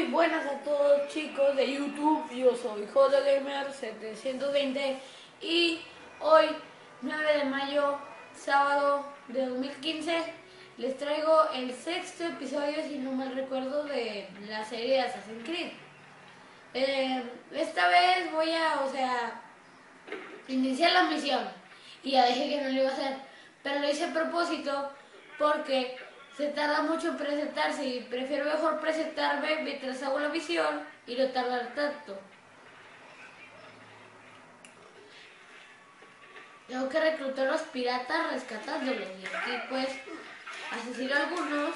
Muy buenas a todos chicos de YouTube, yo soy JGamer720 y hoy 9 de mayo, sábado de 2015, les traigo el sexto episodio, si no mal recuerdo, de la serie de Assassin's Creed. Esta vez voy a, iniciar la misión y ya dije que no lo iba a hacer, pero lo hice a propósito porque se tarda mucho en presentarse y prefiero mejor presentarme mientras hago la misión y no tardar tanto. Tengo que reclutar a los piratas rescatándolos y aquí pues asesino a algunos.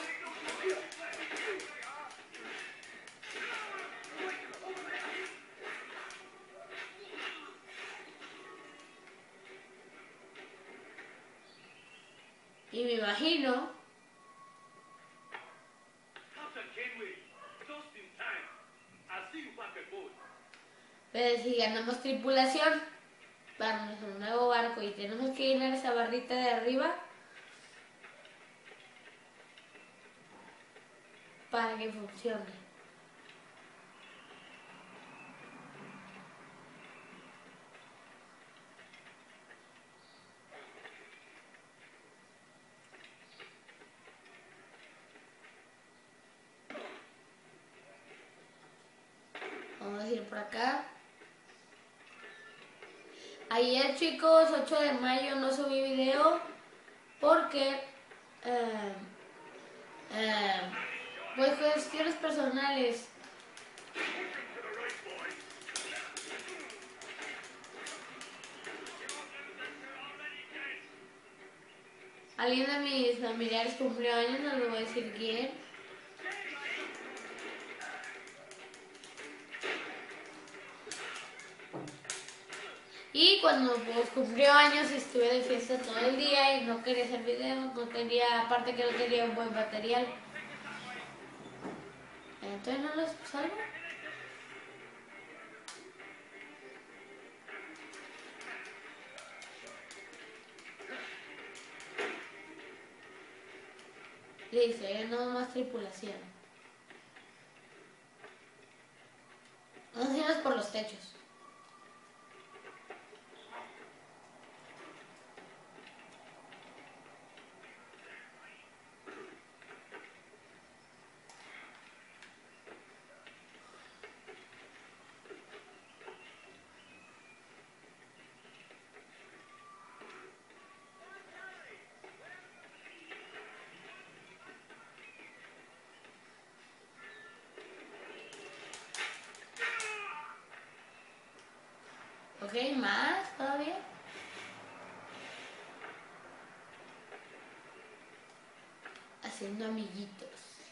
Y me imagino pues si ganamos tripulación para nuestro nuevo barco y tenemos que llenar esa barrita de arriba para que funcione. Vamos a ir por acá. Ayer chicos, 8 de mayo, no subí video porque pues cuestiones personales. Alguien de mis familiares cumplió años, no les voy a decir quién. Y cuando pues cumplió años estuve de fiesta todo el día y no quería hacer videos, no tenía, aparte que no tenía un buen material. Entonces no los salgo. Listo, ya no más tripulación. Vamos a irnos por los techos. Ok, más todavía. Haciendo amiguitos.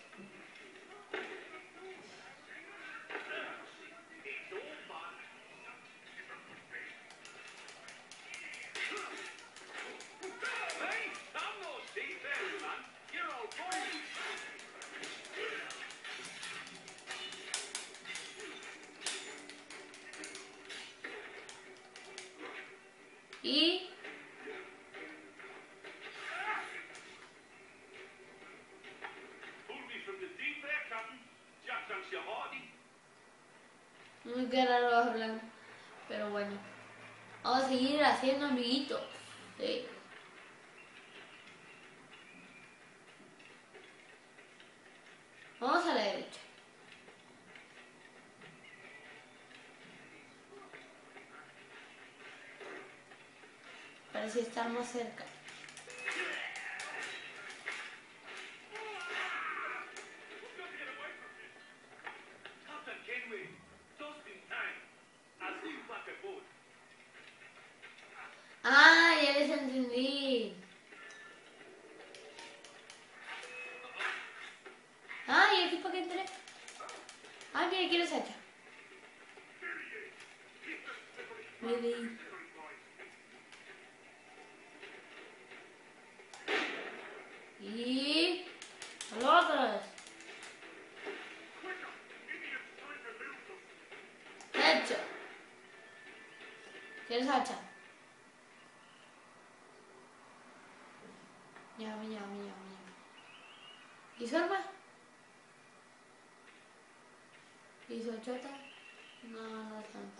Y muy raro hablar, pero bueno, vamos a seguir haciendo amiguitos. Sí. Vamos a la derecha. Parece estar más cerca. Ah, ya les entendí. Ah, ¿y aquí para qué entré? Ah, mira, ¿quién es hacha? Ready. Y los otros. Hecho. ¿Quieres hacha? Llame. ¿Y su arma? ¿Hizo chota? No, no es tanta.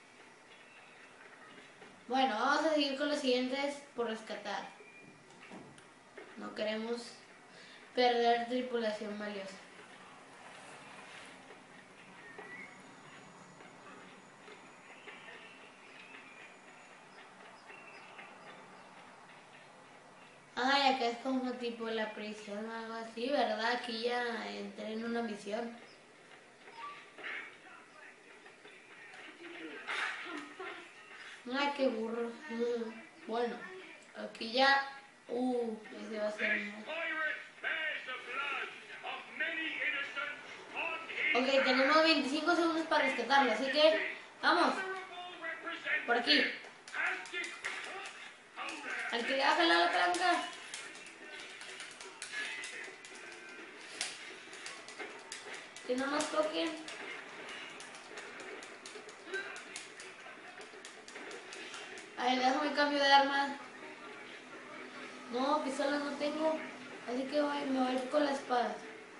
Bueno, vamos a seguir con los siguientes por rescatar. No queremos perder tripulación valiosa. Ah, y acá es como tipo la prisión o algo así, ¿verdad? Aquí ya entré en una misión. Ay, qué burro. Bueno, aquí ya... ese va a ser... Ok, tenemos 25 segundos para rescatarlo, así que... ¡vamos! Por aquí. Al que le va a jalar la palanca. Que no nos toquen. A ver, déjame cambio de arma. No, pistola no tengo. Así que me voy a ir con la espada.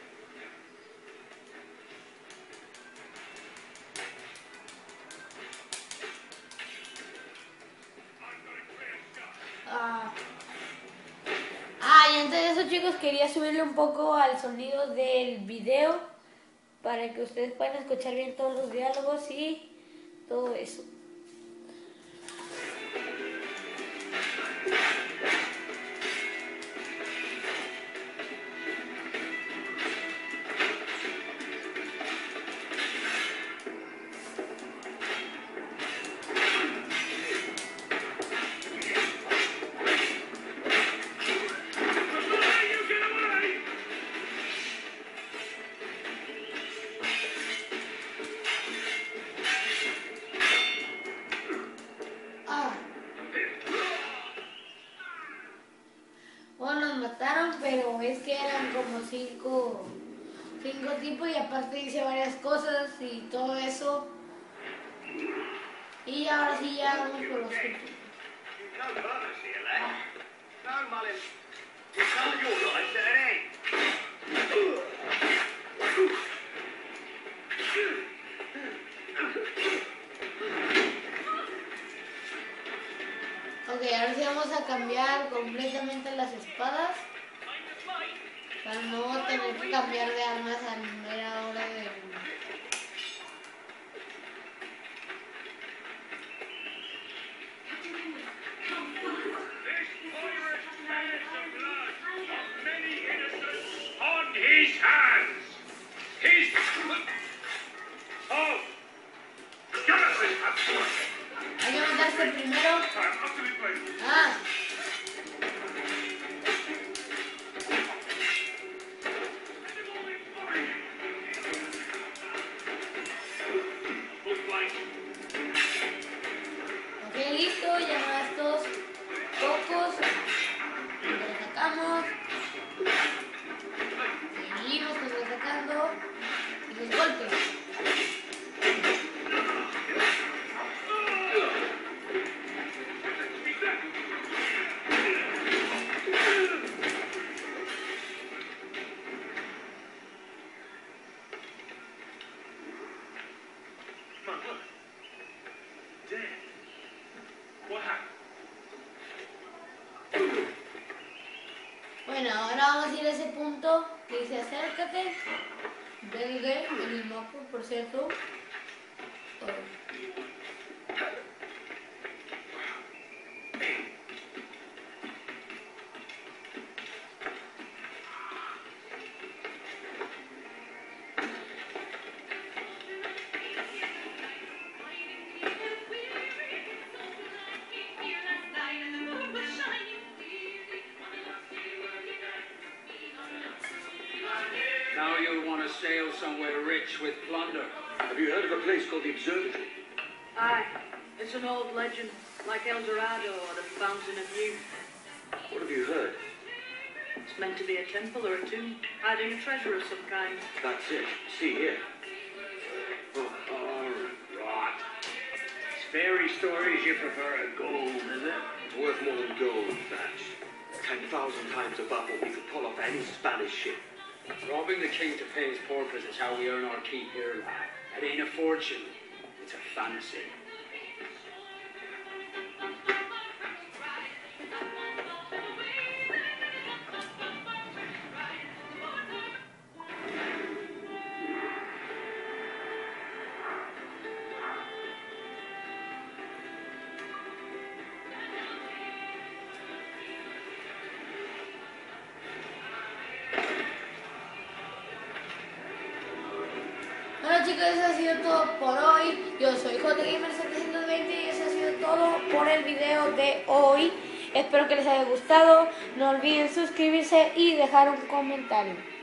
Y antes de eso, chicos, quería subirle un poco al sonido del video para que ustedes puedan escuchar bien todos los diálogos y todo eso. Bueno, nos mataron, pero es que eran como cinco tipos y aparte hice varias cosas y todo eso. Y ahora sí ya vamos por los últimos. Ok, ahora sí vamos a cambiar completamente las espadas para no tener que cambiar de armas a mera hora de... Hay que matarse primero. Ok, listo, ya no estos pocos. Los sacamos. Seguimos contraatacando. Y los golpes. Bueno, ahora vamos a ir a ese punto que dice acércate. Verde en el mapa, por cierto. Now you'll want to sail somewhere rich with plunder. Have you heard of a place called the Observatory? Aye, it's an old legend, like El Dorado or the Fountain of Youth. What have you heard? It's meant to be a temple or a tomb, hiding a treasure of some kind. That's it. See here. Oh, rot. It's fairy stories you prefer to gold, is it? It's worth more than gold, Thatch. 10,000 times above what we could pull off any Spanish ship. Robbing the king to pay his porpoise is how we earn our keep here, lad. It ain't a fortune. It's a fantasy. Bueno chicos, eso ha sido todo por hoy. Yo soy JGamer720 y eso ha sido todo por el video de hoy. Espero que les haya gustado. No olviden suscribirse y dejar un comentario.